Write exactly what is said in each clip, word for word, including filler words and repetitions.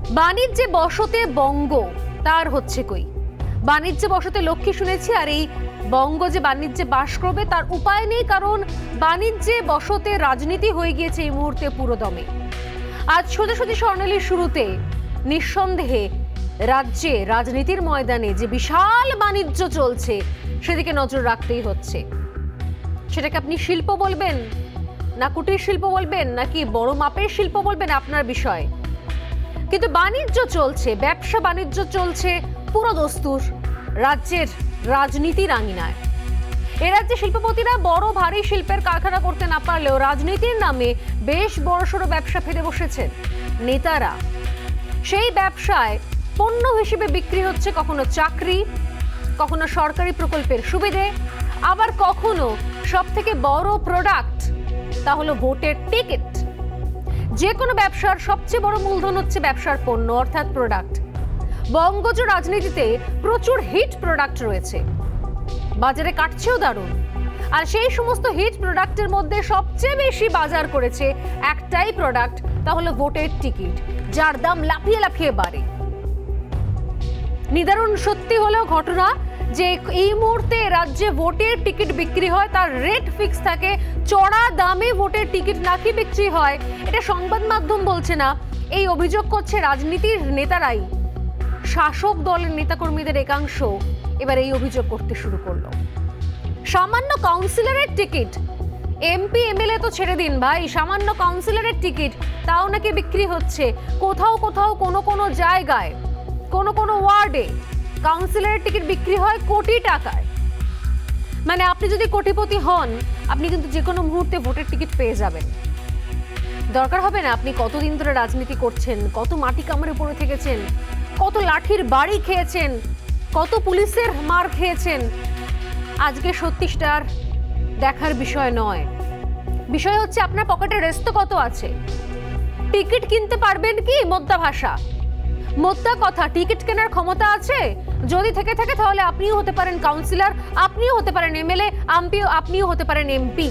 বাণিজ্যে বসতে বঙ্গ তার হচ্ছে কই। বাণিজ্যে বসতে লক্ষ্মী শুনেছি, আর এই বঙ্গ যে বাণিজ্যে বাস করবে তার উপায় নেই, কারণ বাণিজ্যে বসতে রাজনীতি হয়ে গিয়েছে এই মুহূর্তে পুরোদমে। আজ সোজাসুজি স্বর্ণালীর শুরুতে নিঃসন্দেহে রাজ্যে রাজনীতির ময়দানে যে বিশাল বাণিজ্য চলছে সেদিকে নজর রাখতেই হচ্ছে। সেটাকে আপনি শিল্প বলবেন না কুটির শিল্প বলবেন নাকি বড় মাপের শিল্প বলবেন আপনার বিষয়, কিন্তু বাণিজ্য চলছে, ব্যবসা বাণিজ্য চলছে পুরো দস্তুর রাজ্যের রাজনীতির আঙিনায়। এ রাজ্যে শিল্পপতিরা বড় ভারী শিল্পের কারখানা করতে না পারলেও রাজনীতির নামে বেশ বড়সড় ব্যবসা ফেলে বসেছেন নেতারা। সেই ব্যবসায় পণ্য হিসেবে বিক্রি হচ্ছে কখনো চাকরি, কখনো সরকারি প্রকল্পের সুবিধে, আবার কখনো সব থেকে বড় প্রোডাক্ট তা হলো ভোটের টিকিট। যে কোনো ব্যবসার সবচেয়ে বড় মূলধন হচ্ছে ব্যবসার পণ্য অর্থাৎ প্রোডাক্ট। বঙ্গজ রাজনীতিতে প্রচুর হিট প্রোডাক্ট রয়েছে, বাজারে কাটছেও দারুণ। আর সেই সমস্ত হিট প্রোডাক্টের মধ্যে সবচেয়ে বেশি বাজার করেছে একটাই প্রোডাক্ট, তা হলো ভোটের টিকিট, যার দাম লাফিয়ে লাফিয়ে বাড়ে। নিদারুণ সত্যি হলেও ঘটনা যে এই মুহূর্তে রাজ্যে ভোটের টিকিট বিক্রি হয় তার রেট ফিক্স থাকে, চড়া দামে ভোটের টিকিট নাকি বিক্রি হয়। এটা সংবাদ মাধ্যম বলছে না, এই অভিযোগ করছে রাজনীতির নেতারাই। শাসক দলের নেতাকর্মীদের একাংশ এবার এই অভিযোগ করতে শুরু করলো। সামান্য কাউন্সিলরের টিকিট, এমপি এমএলএ তো ছেড়ে দিন ভাই, সামান্য কাউন্সিলরের টিকিট তাও নাকি বিক্রি হচ্ছে। কোথাও কোথাও কোনো কোনো জায়গায় কোনো কোনো ওয়ার্ডে কাউন্সিলরের টিকিট বিক্রি হয় কোটি টাকায়। মানে আপনি যদি কোটিপতি হন আপনি কিন্তু যে কোনো মুহূর্তে ভোটের টিকিট পেয়ে যাবেন। দরকার হবে না আপনি কতদিন ধরে রাজনীতি করছেন, কত মাটি কামড়ে পড়ে থেকেছেন, কত লাঠির বাড়ি খেয়েছেন, কত পুলিশের মার খেয়েছেন। আজকে সত্যিটার দেখার বিষয় নয়, বিষয় হচ্ছে আপনার পকেটে রেস্ট কত আছে। টিকিট কিনতে পারবেন কি? মোদ্দা ভাষা, মোদ্দা কথা, টিকিট কেনার ক্ষমতা আছে? যদি থেকে থাকে তাহলে আপনিও হতে পারেন কাউন্সিলর, আপনিও হতে পারেন এমএলএ, আপনিও হতে পারেন এমপি।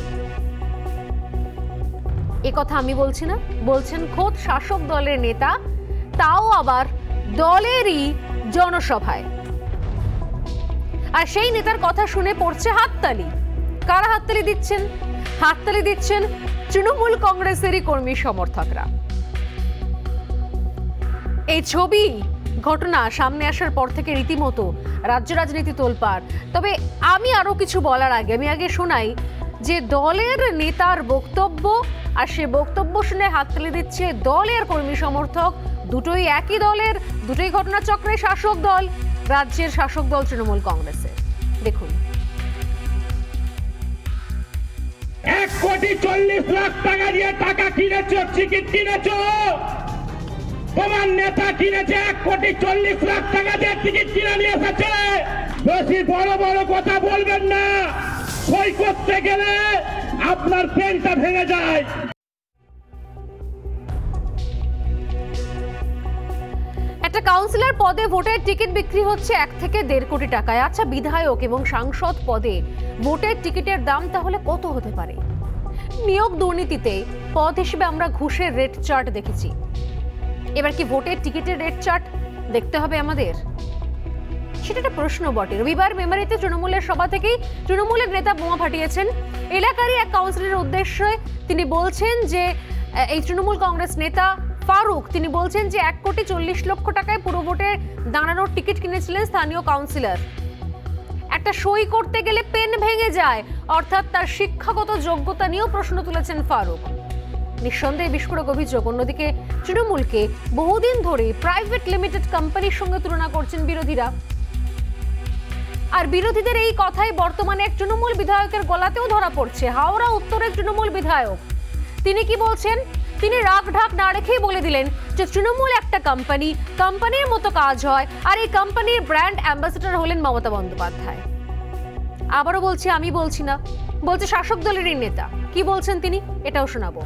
এ কথা আমি বলছি না, বলছেন খোদ শাসক দলের নেতা, তাও আবার দলেরই জনসভায়। আর সেই নেতার কথা শুনে পড়ছে হাততালি। কারা হাততালি দিচ্ছেন? হাততালি দিচ্ছেন তৃণমূল কংগ্রেসেরই কর্মী সমর্থকরা। এই ছবি ঘটনা সামনে আসার পর থেকে রীতিমতো রাজ্য রাজনীতি তোলপাড়। তবে আমি আরো কিছু বলার আগে আমি আগে শোনাই যে দলের নেতার বক্তব্য, আর সে বক্তব্য শুনে হাততালি দিচ্ছে দলের কর্মী সমর্থক। দুটোই একই দলের, দুটোই ঘটনাচক্রে শাসক দল, রাজ্যের শাসক দল তৃণমূল কংগ্রেসের। দেখুন, এক কোটি চল্লিশ লাখ টাকা দিয়ে টাকা কিনেছ, টিকিট কিনেছ, তোমার নেতা কিনেছে এক কোটি চল্লিশ লাখ টাকা দিয়ে টিকিট কিনে নিয়ে এসেছে। বেশি বড় বড় কথা বলবেন না, সই করতে গেলে আপনার পেনটা ভেঙে যায়। একটা কাউন্সিলর পদে ভোটের টিকিট বিক্রি হচ্ছে এক থেকে দেড় কোটি টাকায়। আচ্ছা, বিধায়ক এবং সাংসদ পদে ভোটের টিকিটের দাম তাহলে কত হতে পারে? নিয়োগ দুর্নীতিতে পদ হিসেবে আমরা ঘুষের রেট চার্ট দেখেছি, এবার কি ভোটের টিকিটের রেট চার্ট দেখতে হবে আমাদের? সেটা একটা প্রশ্ন বটে। রবিবার মেমারিতে তৃণমূলের সভা থেকেই তৃণমূলের নেতা বোমা ফাটিয়েছেন। এলাকারই এক কাউন্সিলরের উদ্দেশ্যে তিনি বলছেন যে এই তৃণমূল কংগ্রেস নেতা ফারুক, তিনি বলছেন যে এক কোটি চল্লিশ লক্ষ টাকায় পুরো ভোটে দাঁড়ানোর টিকিট কিনেছিলেন স্থানীয় কাউন্সিলর। একটা সই করতে গেলে পেন ভেঙে যায়, অর্থাৎ তার শিক্ষাগত যোগ্যতা নিয়েও প্রশ্ন তুলেছেন ফারুক। নিঃসন্দেহে বিস্ফোরক অভিযোগ। অন্যদিকে তৃণমূলকে বহুদিন ধরে প্রাইভেট লিমিটেড কোম্পানির সঙ্গে তুলনা করছেন বিরোধীরা। আর বিরোধীদের এই কথাই বর্তমানে এক তৃণমূল বিধায়কের গলাতেও ধরা পড়ছে। হাওড়া উত্তরের তৃণমূল বিধায়ক, তিনি কি বলছেন? তিনি রাগ ঢাক না রেখেই বলে দিলেন যে তৃণমূল একটা কোম্পানি, কোম্পানির মতো কাজ হয়, আর এই কোম্পানির ব্র্যান্ড অ্যাম্বাসেডর হলেন মমতা বন্দ্যোপাধ্যায়। আবারও বলছি, আমি বলছি না, বলছে শাসক দলেরই নেতা। কি বলছেন তিনি, এটাও শোনাবো।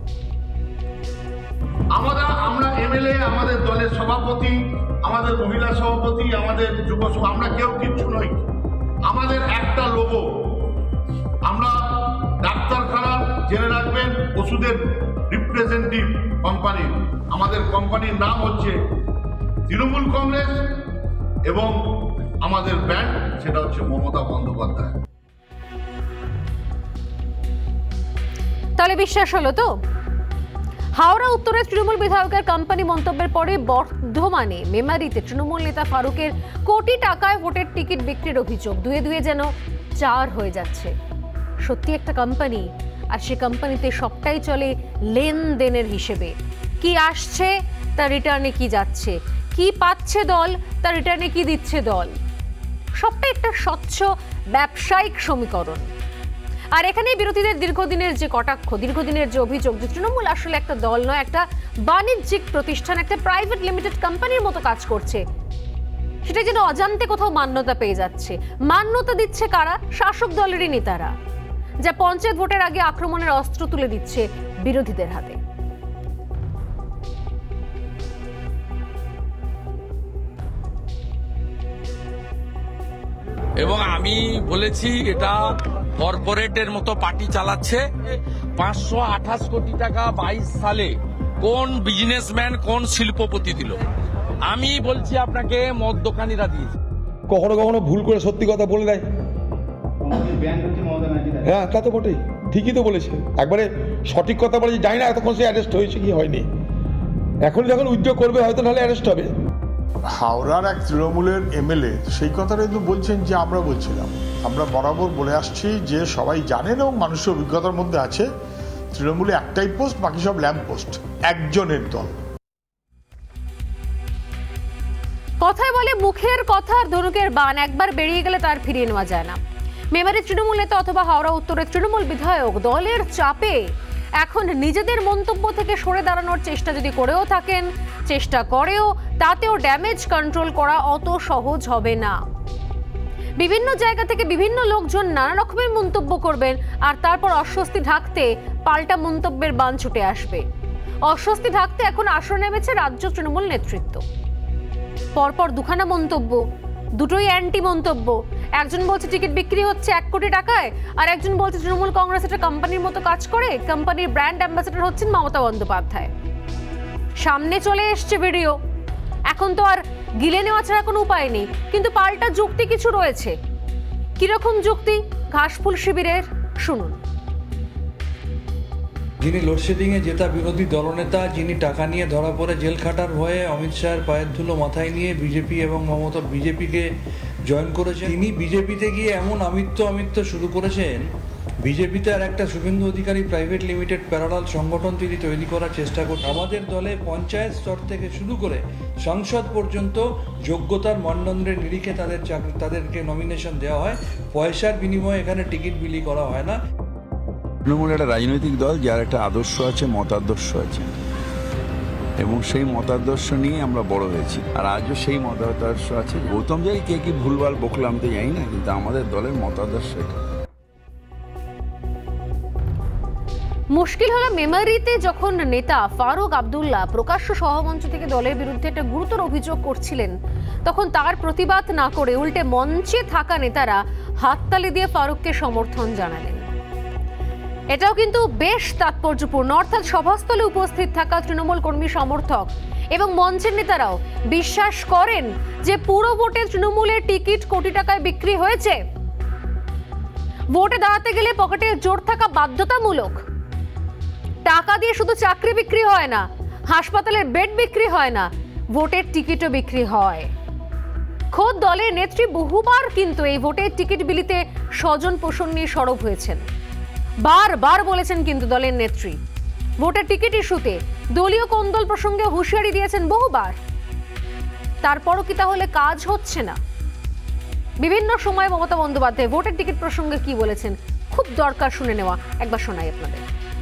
আমরা আমরা এমএলএ, আমাদের দলের সভাপতি, আমাদের মহিলা সভাপতি, আমাদের যুব সভা, আমরা কেউ কিচ্ছু নই। আমাদের একটা লোগো, আমরা ডাক্তারখানা জেনে রাখবেন, ওষুধের রিপ্রেজেন্টেটিভ কোম্পানি। আমাদের কোম্পানির নাম হচ্ছে তৃণমূল কংগ্রেস এবং আমাদের ব্যান্ড সেটা হচ্ছে মমতা বন্দ্যোপাধ্যায়। তাহলে বিশ্বাস হলো তো? হাওড়া উত্তরে তৃণমূল বিধায়কের কোম্পানি মন্তব্যের পরে বর্ধমানে মেমারিতে তৃণমূল নেতা ফারুকের কোটি টাকায় ভোটের টিকিট বিক্রির অভিযোগ দুয়ে দুয়ে যেন চার হয়ে যাচ্ছে। সত্যি একটা কোম্পানি, আর সে কোম্পানিতে সবটাই চলে লেনদেনের হিসেবে। কি আসছে তার রিটার্নে কি যাচ্ছে, কি পাচ্ছে দল তার রিটার্নে কি দিচ্ছে দল, সবটা একটা স্বচ্ছ ব্যবসায়িক সমীকরণ। আর এখানে বিরোধীদের দীর্ঘদিনের যে কটাক্ষ, দীর্ঘদিনের যে অভিযোগ যে তৃণমূল আসলে একটা দল নয়, একটা বাণিজ্যিক প্রতিষ্ঠান, একটা প্রাইভেট লিমিটেড কোম্পানির মতো কাজ করছে, সেটা যেন অজান্তে কোথাও মান্যতা পেয়ে যাচ্ছে। মান্যতা দিচ্ছে কারা? শাসক দলেরই নেতারা, যা পঞ্চায়েত ভোটের আগে আক্রমণের অস্ত্র তুলে দিচ্ছে বিরোধীদের হাতে। এবং আমি বলেছি এটা কর্পোরেটের মতো পার্টি চালাচ্ছে। পাঁচশো আঠাশ কোটি টাকা বাইশ সালে কোন বিজনেসম্যান কোন শিল্পপতি দিল? আমি বলছি আপনাকে মদ দোকানিরা দিয়েছে। কখনো কখনো ভুল করে সত্যি কথা বলে দেয়। হ্যাঁ, তা তো বটেই, ঠিকই তো বলেছে, একবারে সঠিক কথা বলেছে। জানি না এতক্ষণ সে অ্যারেস্ট হয়েছে কি হয়নি, এখন যখন উদ্যোগ করবে হয়তো নাহলে অ্যারেস্ট হবে। হাওড়ার এক তৃণমূলের এমএলএ সেই কথাটা কিন্তু বলছেন যে আমরা বলছিলাম, আমরা বরাবর বলে আসছি যে সবাই জানেন এবং মানুষের অভিজ্ঞতার মধ্যে আছে, তৃণমূলে একটাই পোস্ট, বাকি সব ল্যাম্প পোস্ট, একজনের দল। কথায় বলে মুখের কথা আর ধনুকের বান একবার বেরিয়ে গেলে তার ফিরিয়ে নেওয়া যায় না। মেমারির তৃণমূল নেতা অথবা হাওড়া উত্তরের তৃণমূল বিধায়ক দলের চাপে এখন নিজেদের মন্তব্য থেকে সরে দাঁড়ানোর চেষ্টা যদি করেও থাকেন, চেষ্টা করেও, তাতেও ড্যামেজ কন্ট্রোল করা অত সহজ হবে না। বিভিন্ন জায়গা থেকে বিভিন্ন লোকজন নানা রকমের মন্তব্য করবেন, আর তারপর অস্বস্তি ঢাকতে পাল্টা মন্তব্যের বান ছুটে আসবে। অস্বস্তি ঢাকতে এখন আসরে নেমেছে রাজ্য তৃণমূল নেতৃত্ব। পরপর দুখানা মন্তব্য, দুটোই অ্যান্টি মন্তব্য। একজন বলছে টিকিট বিক্রি হচ্ছে এক কোটি টাকায়, আর একজন বলছে তৃণমূল কংগ্রেস একটা কোম্পানির মতো কাজ করে, কোম্পানির ব্র্যান্ড অ্যাম্বাসেডর হচ্ছেন মমতা বন্দ্যোপাধ্যায়। সামনে চলে এসছে ভিডিও, এখন তো আর গিলে নেওয়া ছাড়া কোনো উপায় নেই, কিন্তু পাল্টা যুক্তি কিছু রয়েছে। কিরকম যুক্তি? ঘাসফুল শিবিরের শুনুন। যিনি লোডশেডিংয়ে জেতা বিরোধী দলনেতা, যিনি টাকা নিয়ে ধরা পড়ে জেল খাটার ভয়ে অমিত শাহের পায়ের ধুলো মাথায় নিয়ে বিজেপি এবং মমতা বিজেপিকে জয়েন করেছেন, তিনি বিজেপিতে গিয়ে এমন আমিত্ব আমিত্ব শুরু করেছেন, বিজেপিতে আর একটা Suvendu Adhikari private limited parallel সংগঠন তিনি তৈরি করার চেষ্টা করছেন। আমাদের দলে পঞ্চায়েত স্তর থেকে শুরু করে সংসদ পর্যন্ত যোগ্যতার মানদণ্ডের নিরিখে তাদের চাকরি তাদেরকে নমিনেশন দেওয়া হয়, পয়সার বিনিময়ে এখানে টিকিট বিলি করা হয় না। তৃণমূল একটা রাজনৈতিক দল যার একটা আদর্শ আছে, মতাদর্শ আছে, এবং সেই মতাদর্শ নিয়ে আমরা বড় হয়েছি, আর আজও সেই মতাদর্শ আছে। গৌতম যাই কে কি ভুলভাল বকলাম তো জানি না, কিন্তু আমাদের দলের মতাদর্শ এটা। মুশকিল হলো মেমারিতে যখন নেতা ফারুক আব্দুল্লাহ প্রকাশ্য সহমঞ্চ থেকে দলের বিরুদ্ধে একটা গুরুতর অভিযোগ করছিলেন, তখন তার প্রতিবাদ না করে উল্টে মঞ্চে থাকা নেতারা হাততালি দিয়ে ফারুককে সমর্থন জানালেন। এটাও কিন্তু বেশ তাৎপর্যপূর্ণ, অর্থাৎ সভাস্থলে উপস্থিত থাকা তৃণমূল কর্মী সমর্থক এবং মঞ্চের নেতারাও বিশ্বাস করেন যে পুরো ভোটে তৃণমূলের টিকিট কোটি টাকায় বিক্রি হয়েছে। ভোটে দাঁড়াতে গেলে পকেটে জোর থাকা বাধ্যতামূলক। টাকা দিয়ে শুধু চাকরি বিক্রি হয় না, হাসপাতালের বেড বিক্রি হয় না, ভোটের টিকিটও বিক্রি হয়। খোদ দলের নেত্রী বহুবার কিন্তু এই ভোটের টিকিট বিলিতে স্বজন পোষণ নিয়ে সরব হয়েছেন। বারবার বলেছেন কিন্তু দলের নেত্রী, ভোটের টিকিট ইস্যুতে দলীয় কোন্দল প্রসঙ্গে হুঁশিয়ারি দিয়েছেন বহুবার। তারপরও কি তাহলে কাজ হচ্ছে না? বিভিন্ন সময় মমতা বন্দ্যোপাধ্যায় ভোটের টিকিট প্রসঙ্গে কি বলেছেন, খুব দরকার শুনে নেওয়া। একবার শোনাই আপনাদের।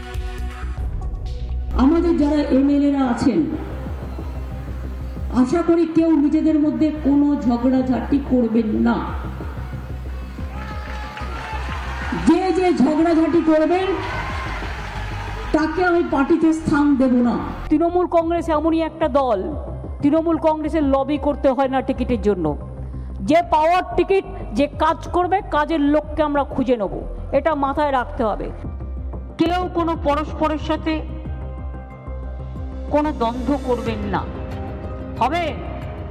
আমাদের যারা এমএলএরা আছেন, আশা করি কেউ নিজেদের মধ্যে কোনো ঝগড়াঝাটি করবেন না। যে যে ঝগড়াঝাটি করবেন তাকে আমি পার্টিতে স্থান দেব না। তৃণমূল কংগ্রেস এমনই একটা দল, তৃণমূল কংগ্রেসের লবি করতে হয় না টিকিটের জন্য। যে পাওয়ার টিকিট, যে কাজ করবে, কাজের লোককে আমরা খুঁজে নেব, এটা মাথায় রাখতে হবে। কেউ কোনো পরস্পরের সাথে কোনো দ্বন্দ্ব করবেন না। হবে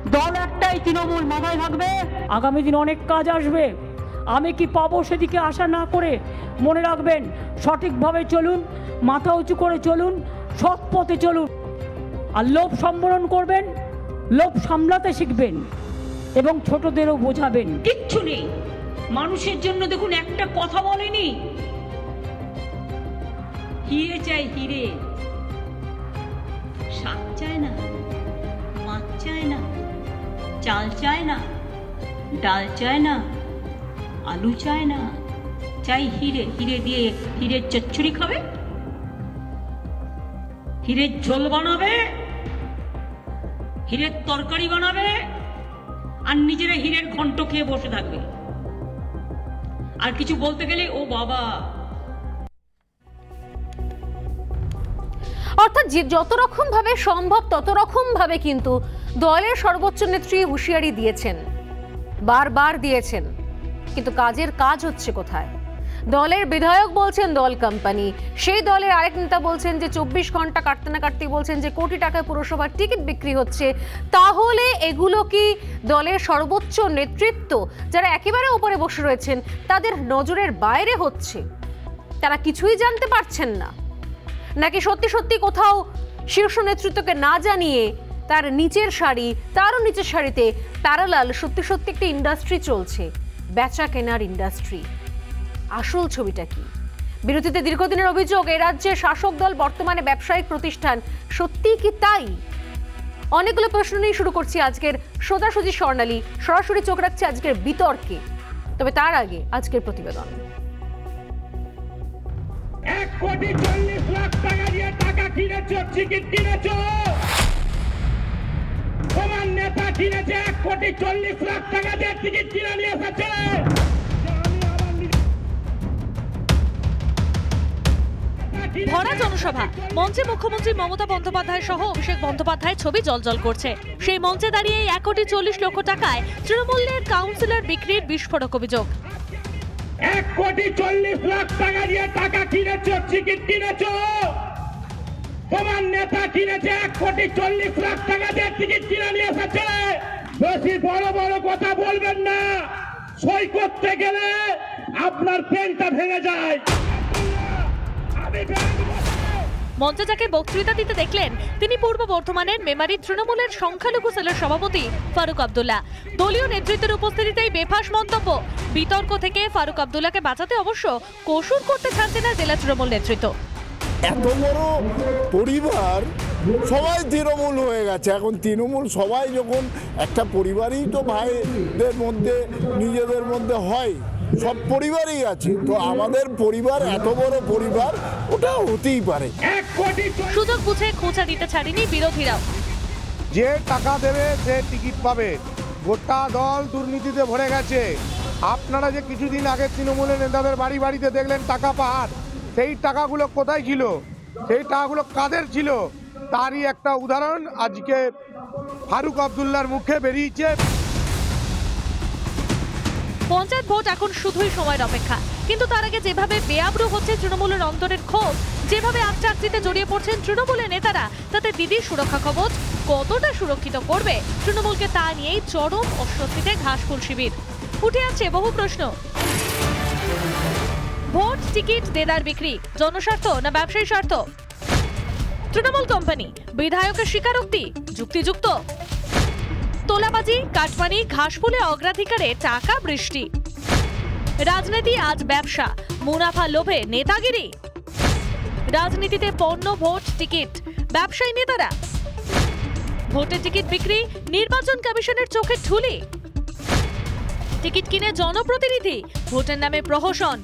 দল একটাই, তৃণমূল, মাথায় থাকবে। আগামী দিন অনেক কাজ আসবে, আমি কি পাবো সেদিকে আশা না করে মনে রাখবেন সঠিকভাবে চলুন, মাথা উঁচু করে চলুন, সৎ পথে চলুন। আর লোভ সম্বরণ করবেন, লোভ সামলাতে শিখবেন এবং ছোটদেরও বোঝাবেন। কিচ্ছু নেই মানুষের জন্য। দেখুন একটা কথা বলেনি, হিরে চাই হিরে, শাক চায় না, মাছ চায় না, চাল চায় না, ডাল চায় না, আলু চায় না, চাই হিরে। হিরে দিয়ে হিরের চচ্চড়ি খাবে, হিরের ঝোল বানাবে, হিরের তরকারি বানাবে, আর নিজেরা হিরের ঘন্ট খেয়ে বসে থাকবে। আর কিছু বলতে গেলে ও বাবা। অর্থাৎ যে যত রকম ভাবে সম্ভব তত রকম ভাবে কিন্তু দলের সর্বোচ্চ নেত্রী হুঁশিয়ারি দিয়েছেন, বারবার দিয়েছেন, কিন্তু কাজের কাজ হচ্ছে কোথায়? দলের বিধায়ক বলছেন দল কোম্পানি, সেই দলের আরেক নেতা বলছেন যে চব্বিশ ঘন্টা কাটতে না কাটতেই বলছেন যে কোটি টাকায় পুরসভার টিকিট বিক্রি হচ্ছে। তাহলে এগুলো কি দলের সর্বোচ্চ নেতৃত্ব যারা একেবারে উপরে বসে রয়েছেন তাদের নজরের বাইরে হচ্ছে? তারা কিছুই জানতে পারছেন না, নাকি সত্যি সত্যি কোথাও শীর্ষ নেতৃত্বকে না জানিয়ে তার নিচের সারি, তারও নিচের সারিতে প্যারালাল সত্যি সত্যি একটা ইন্ডাস্ট্রি চলছে, বেচা কেনার ইন্ডাস্ট্রি? আসল ছবিটা কি? বিরোধীদের দীর্ঘদিনের অভিযোগ এই রাজ্যের শাসক দল বর্তমানে ব্যবসায়িক প্রতিষ্ঠান, সত্যি কি তাই? অনেকগুলো প্রশ্ন নিয়ে শুরু করছি আজকের সোজাসুজি স্বর্ণালী, সরাসরি চোখ রাখছে আজকের বিতর্কে। তবে তার আগে আজকের প্রতিবেদন। এক কোটি চল্লিশ লাখ টাকা দিয়ে টাকা কিনেছ, টিকিট কিনেছ, তোমার নেতা কিনেছে এক কোটি চল্লিশ লাখ টাকা দিয়ে টিকিট কিনে নিয়ে এসেছে। ভরা জনসভা, মঞ্চে মুখ্যমন্ত্রী মমতা বন্দ্যোপাধ্যায় সহ অভিষেক বন্দ্যোপাধ্যায়ের ছবি জ্বলজ্বল করছে। সেই মঞ্চে দাঁড়িয়ে এক কোটি চল্লিশ লক্ষ টাকায় তৃণমূলের কাউন্সিলর বিক্রির বিস্ফোরক অভিযোগ। এক কোটি চল্লিশ লাখ টাকা দিয়ে টাকা কিনেছ, টিকিট কিনেছ, তোমার নেতা কিনেছে এক কোটি চল্লিশ লাখ টাকা দিয়ে টিকিট কিনে নিয়ে এসেছে। বেশি বড় বড় কথা বলবেন না, সই করতে গেলে আপনার পেনটা ভেঙে যায়। মঞ্চে যাকে বক্তৃতা দিতে দেখলেন তিনি পূর্ব বর্ধমানের মেমারি তৃণমূলের সংখ্যালঘু সেলের সভাপতি ফারুক আব্দুল্লাহ। দলীয় নেতৃত্বের উপস্থিতিতেই বেফাঁস মন্তব্য। বিতর্ক থেকে ফারুক আব্দুল্লাহকে বাঁচাতে অবশ্য কসুর করতে ছাড়ছে না জেলা তৃণমূল নেতৃত্ব। এত বড় পরিবার সবাই তৃণমূল হয়ে গেছে এখন। তৃণমূল সবাই যখন একটা পরিবারই তো ভাইদের মধ্যে নিজেদের মধ্যে হয়, সব পরিবারই আছে, তো আমাদের পরিবার এত বড় পরিবার, ওটা হতেই পারে। সুযোগ বুঝে খোঁচা দিতে ছাড়েনি বিরোধীরাও। যে টাকা দেবে সে টিকিট পাবে। গোটা দল দুর্নীতিতে ভরে গেছে। আপনারা যে কিছুদিন আগে তৃণমূলের নেতাদের বাড়ি বাড়িতে দেখলেন টাকা পাহাড়, সেই টাকাগুলো কোথায় ছিল, সেই টাকাগুলো কাদের ছিল, তারই একটা উদাহরণ আজকে ফারুক আব্দুল্লাহর মুখে বেরিয়েছে। পঞ্চায়েত ভোট এখন শুধুই সময়ের অপেক্ষা, কিন্তু তার আগে যেভাবে বেআব্রু হচ্ছে তৃণমূলের অন্তরের ক্ষোভ, যেভাবে আত্মচাকরিতে জড়িয়ে পড়ছেন তৃণমূলের নেতারা, তাতে দিদির সুরক্ষা কবচ কতটা সুরক্ষিত করবে তৃণমূলকে তা নিয়েই চরম অস্বস্তিতে ঘাসফুল শিবির। উঠে আসছে বহু প্রশ্ন। ভোট, টিকিট, দেদার বিক্রি, জনস্বার্থ না ব্যবসায়ী স্বার্থ? তৃণমূল কোম্পানি, বিধায়কের স্বীকারোক্তি যুক্তিযুক্ত? তোলাবাজি, কাটমানি, ঘাসফুলে অগ্রাধিকারে টাকা বৃষ্টি। রাজনীতি আজ ব্যবসা, মুনাফা লোভে নেতাগিরি। রাজনীতিতে পণ্য, ভোট, টিকিট, ব্যবসায়ী নেতারা। ভোটের টিকিট বিক্রি নির্বাচন কমিশনের চোখে ঠুলি। টিকিট কিনে জনপ্রতিনিধি, ভোটের নামে প্রহসন।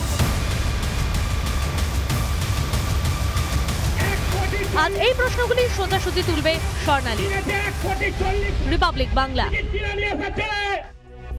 আজ এই প্রশ্নগুলি সোজাসুজি তুলবে স্বর্ণালী। রিপাবলিক বাংলা।